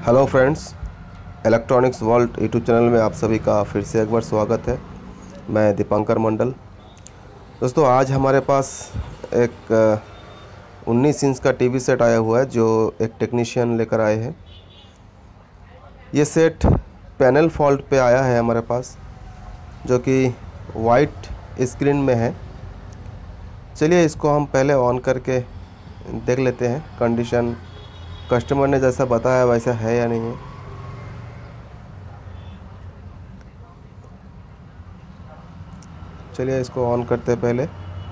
Hello friends, electronics world YouTube channel में आप सभी का फिर से एक बार स्वागत है। मैं दीपांकर मंडल। दोस्तों, आज हमारे पास एक 19 इंच का टीवी सेट आया हुआ है जो एक टेक्नीशियन लेकर आए हैं। ये सेट पैनल फॉल्ट पे आया है हमारे पास, जो कि वाइट स्क्रीन में है। चलिए इसको हम पहले ऑन करके देख लेते हैं कंडीशन कस्टमर ने जैसा बताया वैसा है या नहीं है। चलिए इसको ऑन करते हैं। पहले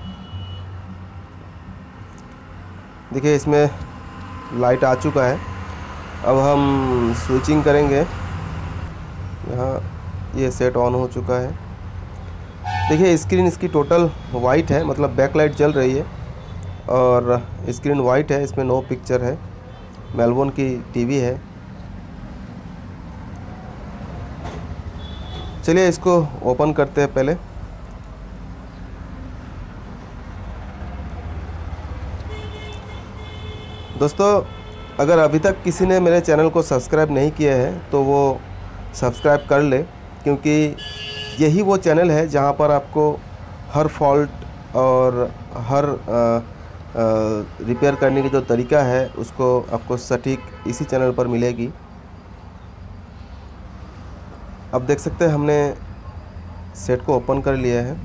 देखिए इसमें लाइट आ चुका है। अब हम स्विचिंग करेंगे। यहाँ ये सेट ऑन हो चुका है। देखिए स्क्रीन इसकी टोटल वाइट है, मतलब बैक लाइट जल रही है और स्क्रीन वाइट है। इसमें नो पिक्चर है। मेलबोर्न की टीवी है। चलिए इसको ओपन करते हैं पहले। दोस्तों, अगर अभी तक किसी ने मेरे चैनल को सब्सक्राइब नहीं किया है तो वो सब्सक्राइब कर ले, क्योंकि यही वो चैनल है जहां पर आपको हर फॉल्ट और हर रिपेयर करने की जो तरीका है उसको आपको सटीक इसी चैनल पर मिलेगी। अब देख सकते हैं हमने सेट को ओपन कर लिया है।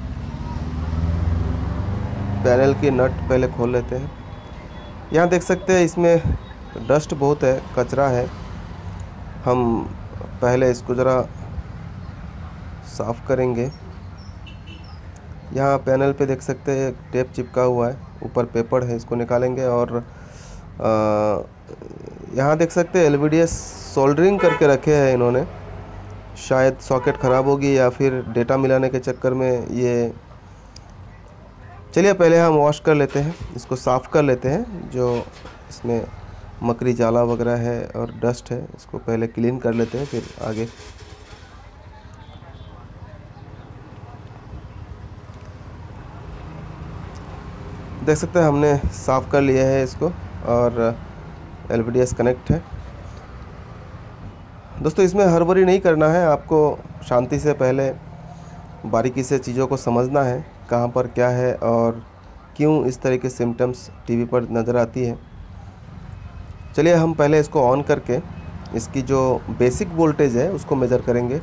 पैनल की नट पहले खोल लेते हैं। यहाँ देख सकते हैं इसमें डस्ट बहुत है, कचरा है। हम पहले इसको ज़रा साफ़ करेंगे। यहाँ पैनल पे देख सकते हैं टेप चिपका हुआ है, ऊपर पेपर है, इसको निकालेंगे। और यहाँ देख सकते हैं LVDS सोल्डरिंग करके रखे हैं इन्होंने। शायद सॉकेट ख़राब होगी या फिर डेटा मिलाने के चक्कर में ये। चलिए पहले हम वॉश कर लेते हैं, इसको साफ़ कर लेते हैं। जो इसमें मकड़ी जाला वगैरह है और डस्ट है, इसको पहले क्लीन कर लेते हैं, फिर आगे। देख सकते हैं हमने साफ़ कर लिया है इसको और LVDS कनेक्ट है। दोस्तों, इसमें हड़बड़ी नहीं करना है, आपको शांति से पहले बारीकी से चीज़ों को समझना है, कहाँ पर क्या है और क्यों इस तरह के सिम्टम्स टीवी पर नज़र आती है। चलिए हम पहले इसको ऑन करके इसकी जो बेसिक वोल्टेज है उसको मेज़र करेंगे।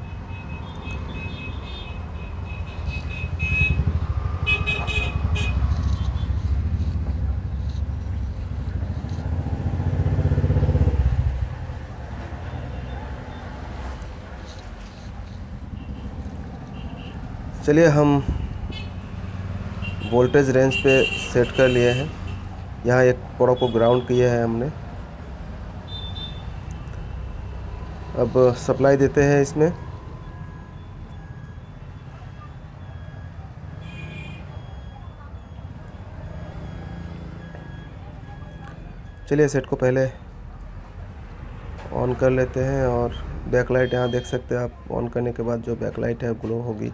चलिए हम वोल्टेज रेंज पे सेट कर लिए हैं। यहाँ एक पोरो को ग्राउंड किया है हमने। अब सप्लाई देते हैं इसमें। चलिए सेट को पहले ऑन कर लेते हैं और बैकलाइट यहाँ देख सकते हैं आप। ऑन करने के बाद जो बैकलाइट है ग्लो होगी।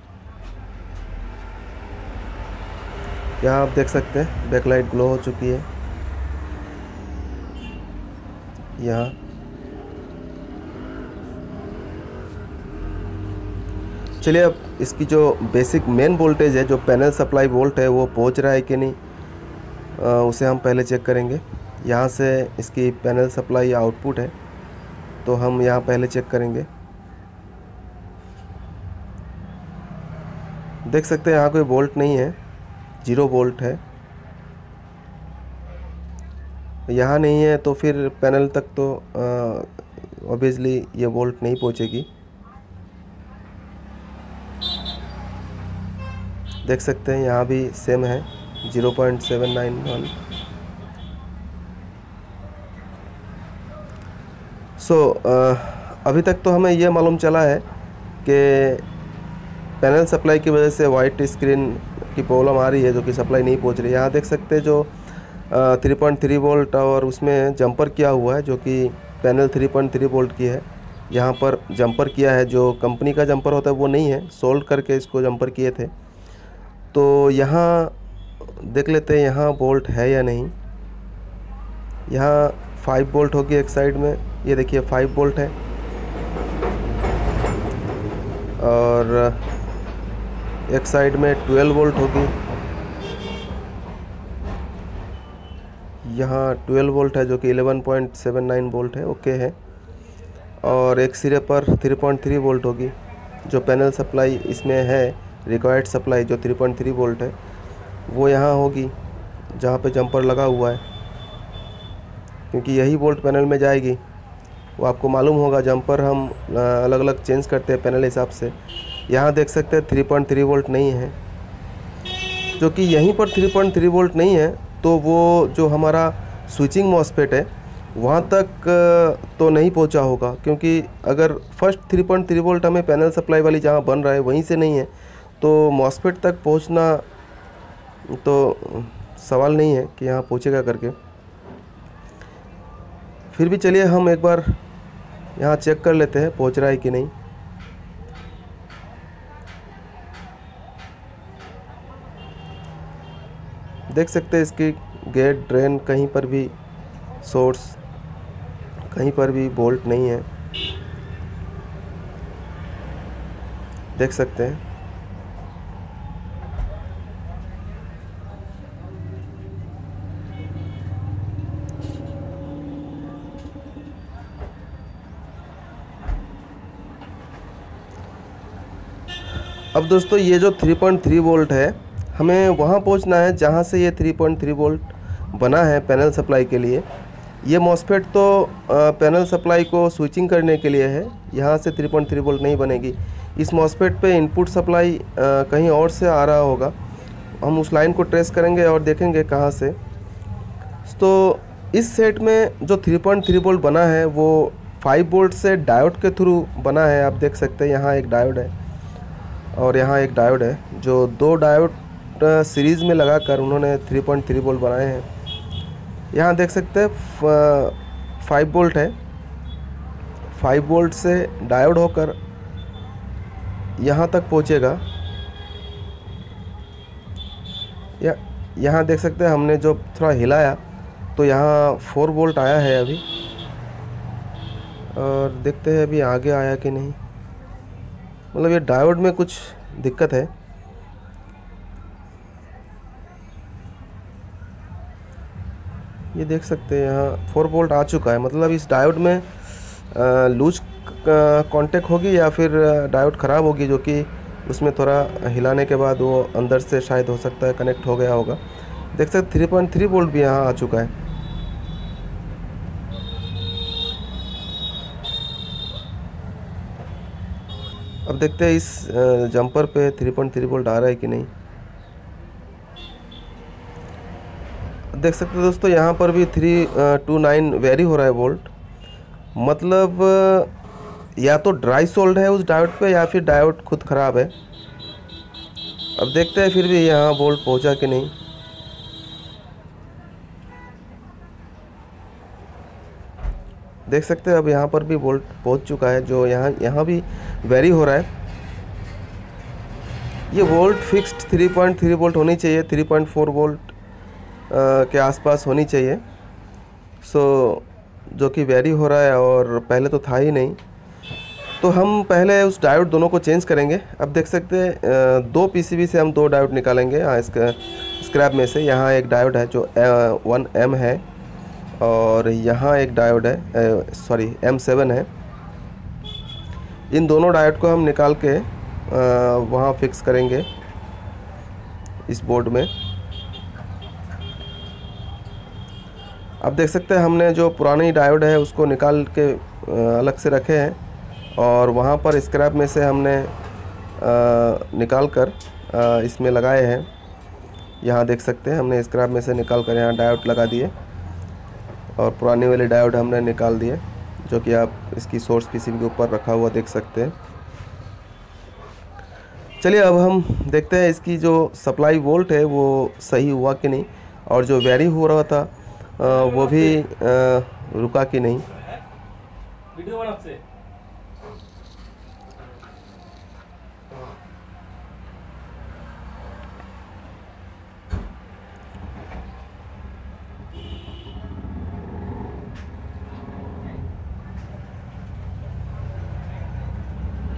यहाँ आप देख सकते हैं बैकलाइट ग्लो हो चुकी है यहाँ। चलिए अब इसकी जो बेसिक मेन वोल्टेज है, जो पैनल सप्लाई वोल्ट है, वो पहुँच रहा है कि नहीं, उसे हम पहले चेक करेंगे। यहाँ से इसकी पैनल सप्लाई आउटपुट है, तो हम यहाँ पहले चेक करेंगे। देख सकते हैं यहाँ कोई वोल्ट नहीं है, 0 वोल्ट है। यहाँ नहीं है तो फिर पैनल तक तो ऑब्वियसली ये वोल्ट नहीं पहुँचेगी। देख सकते हैं यहाँ भी सेम है, 0.791। अभी तक तो हमें ये मालूम चला है कि पैनल सप्लाई की वजह से वाइट स्क्रीन की प्रॉब्लम आ रही है, जो कि सप्लाई नहीं पहुंच रही है। यहाँ देख सकते हैं जो 3.3 वोल्ट और उसमें जंपर किया हुआ है, जो कि पैनल 3.3 वोल्ट की है। यहाँ पर जंपर किया है, जो कंपनी का जंपर होता है वो नहीं है, सोल्ड करके इसको जंपर किए थे। तो यहाँ देख लेते हैं यहाँ वोल्ट है या नहीं। यहाँ 5 वोल्ट होगी एक साइड में, ये देखिए 5 वोल्ट है, और एक साइड में 12 वोल्ट होगी। यहाँ 12 वोल्ट है जो कि 11.79 वोल्ट है, ओके है। और एक सिरे पर 3.3 वोल्ट होगी। जो पैनल सप्लाई इसमें है, रिक्वायर्ड सप्लाई जो 3.3 वोल्ट है वो यहाँ होगी जहाँ पे जंपर लगा हुआ है, क्योंकि यही वोल्ट पैनल में जाएगी। वो आपको मालूम होगा, जंपर हम अलग अलग चेंज करते हैं पैनल हिसाब से। यहाँ देख सकते हैं 3.3 वोल्ट नहीं है, जो कि यहीं पर 3.3 वोल्ट नहीं है तो वो जो हमारा स्विचिंग मॉसफेट है वहाँ तक तो नहीं पहुँचा होगा, क्योंकि अगर फर्स्ट 3.3 वोल्ट हमें पैनल सप्लाई वाली जहाँ बन रहा है वहीं से नहीं है तो मॉसफेट तक पहुँचना तो सवाल नहीं है कि यहाँ पहुँचेगा करके। फिर भी चलिए हम एक बार यहाँ चेक कर लेते हैं पहुँच रहा है कि नहीं। देख सकते हैं इसकी गेट, ड्रेन, कहीं पर भी सोर्स, कहीं पर भी बोल्ट नहीं है, देख सकते हैं। अब दोस्तों ये जो 3.3 वोल्ट है हमें वहाँ पहुँचना है जहाँ से ये 3.3 वोल्ट बना है पैनल सप्लाई के लिए। ये मॉसफेट तो पैनल सप्लाई को स्विचिंग करने के लिए है, यहाँ से 3.3 वोल्ट नहीं बनेगी। इस मॉसफेट पे इनपुट सप्लाई कहीं और से आ रहा होगा, हम उस लाइन को ट्रेस करेंगे और देखेंगे कहाँ से। तो इस सेट में जो 3.3 वोल्ट बना है वो 5 वोल्ट से डायोड के थ्रू बना है। आप देख सकते हैं यहाँ एक डायोड है और यहाँ एक डायोड है, जो दो डायोड सीरीज़ में लगाकर उन्होंने 3.3 वोल्ट बनाए हैं। यहाँ देख सकते हैं 5 वोल्ट है, 5 वोल्ट से डायोड होकर यहाँ तक पहुँचेगा। यहाँ देख सकते हैं हमने जो थोड़ा हिलाया तो यहाँ 4 वोल्ट आया है अभी, और देखते हैं अभी आगे आया कि नहीं। मतलब ये डायोड में कुछ दिक्कत है। ये देख सकते हैं यहाँ 4 वोल्ट आ चुका है, मतलब इस डायोड में लूज कांटेक्ट होगी या फिर डायोड ख़राब होगी, जो कि उसमें थोड़ा हिलाने के बाद वो अंदर से शायद हो सकता है कनेक्ट हो गया होगा। देख सकते 3.3 वोल्ट भी यहाँ आ चुका है। अब देखते हैं इस जंपर पे 3.3 वोल्ट आ रहा है कि नहीं। देख सकते हैं दोस्तों यहाँ पर भी 329 वेरी हो रहा है वोल्ट, मतलब या तो ड्राई सोल्ड है उस डायोड पे या फिर डायोड खुद ख़राब है। अब देखते हैं फिर भी यहाँ वोल्ट पहुँचा कि नहीं। देख सकते हैं अब यहाँ पर भी वोल्ट पहुँच चुका है, जो यहाँ भी वेरी हो रहा है। ये वोल्ट फिक्स्ड 3.3 वोल्ट होनी चाहिए, 3.4 वोल्ट के आसपास होनी चाहिए। जो कि वेरी हो रहा है और पहले तो था ही नहीं। तो हम पहले उस डायोड दोनों को चेंज करेंगे। अब देख सकते हैं 2 पीसीबी से हम 2 डायोड निकालेंगे इसका स्क्रैप में से। यहाँ एक डायोड है जो 1M है और यहाँ एक डायोड है सॉरी M7 है। इन दोनों डायोड को हम निकाल के वहाँ फिक्स करेंगे इस बोर्ड में। अब देख सकते हैं हमने जो पुरानी डायोड है उसको निकाल के अलग से रखे हैं और वहाँ पर स्क्रैप में से हमने निकाल कर इसमें लगाए हैं। यहाँ देख सकते हैं हमने स्क्रैप में से निकाल कर यहाँ डायोड लगा दिए और पुरानी वाले डायोड हमने निकाल दिए, जो कि आप इसकी सोर्स पीसीबी के ऊपर रखा हुआ देख सकते हैं। चलिए अब हम देखते हैं इसकी जो सप्लाई वोल्ट है वो सही हुआ कि नहीं, और जो वेरी हो रहा था वो भी रुका कि नहीं।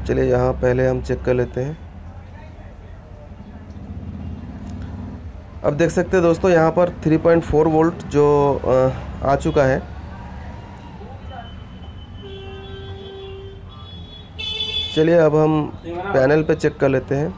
चलिए यहाँ पहले हम चेक कर लेते हैं। अब देख सकते हैं दोस्तों, यहाँ पर 3.4 वोल्ट जो आ चुका है। चलिए अब हम पैनल पे चेक कर लेते हैं।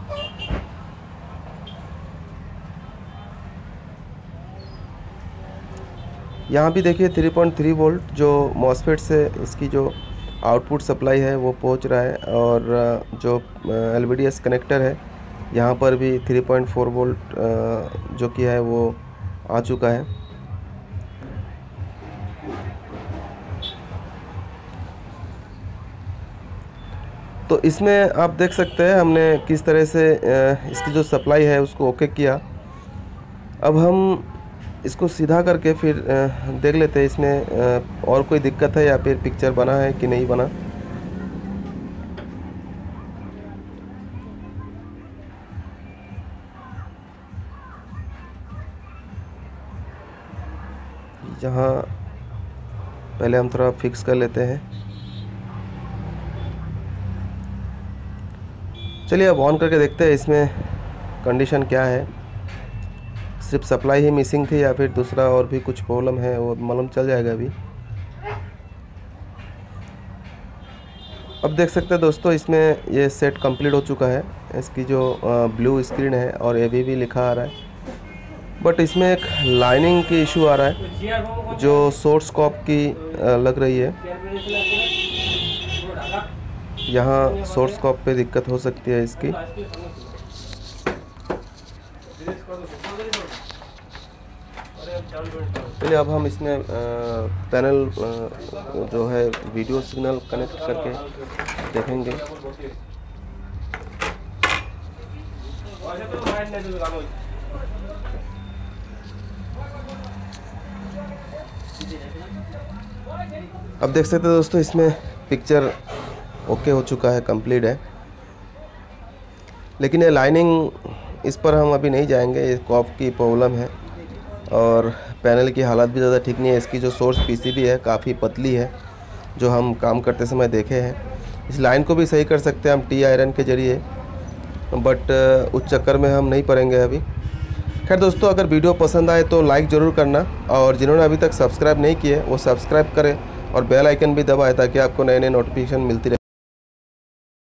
यहाँ भी देखिए 3.3 वोल्ट जो मॉसफेट से इसकी जो आउटपुट सप्लाई है वो पहुँच रहा है, और जो LVDS कनेक्टर है यहाँ पर भी 3.4 वोल्ट जो कि है वो आ चुका है। तो इसमें आप देख सकते हैं हमने किस तरह से इसकी जो सप्लाई है उसको ओके किया। अब हम इसको सीधा करके फिर देख लेते हैं इसमें और कोई दिक्कत है या फिर पिक्चर बना है कि नहीं बना। जहाँ पहले हम थोड़ा फिक्स कर लेते हैं। चलिए अब ऑन करके देखते हैं इसमें कंडीशन क्या है। सिर्फ सप्लाई ही मिसिंग थी या फिर दूसरा और भी कुछ प्रॉब्लम है, वो मालूम चल जाएगा अभी। अब देख सकते हैं दोस्तों, इसमें ये सेट कंप्लीट हो चुका है। इसकी जो ब्लू स्क्रीन है और ABB लिखा आ रहा है, बट इसमें एक लाइनिंग की इशू आ रहा है जो सोर्स कॉप की लग रही है। यहाँ सोर्स कॉप पे दिक्कत हो सकती है इसकी। चलिए अब हम इसमें पैनल जो है वीडियो सिग्नल कनेक्ट करके देखेंगे। अब देख सकते हैं दोस्तों, इसमें पिक्चर ओके हो चुका है, कंप्लीट है। लेकिन ये लाइनिंग, इस पर हम अभी नहीं जाएंगे, ये कॉप की प्रॉब्लम है। और पैनल की हालत भी ज़्यादा ठीक नहीं है। इसकी जो सोर्स PCB है काफ़ी पतली है, जो हम काम करते समय देखे हैं। इस लाइन को भी सही कर सकते हैं हम टी आयरन के ज़रिए, बट उस चक्कर में हम नहीं पड़ेंगे अभी। खैर दोस्तों, अगर वीडियो पसंद आए तो लाइक ज़रूर करना, और जिन्होंने अभी तक सब्सक्राइब नहीं किए वो सब्सक्राइब करें और बेल आइकन भी दबाएं ताकि आपको नए नए नोटिफिकेशन मिलती रहे।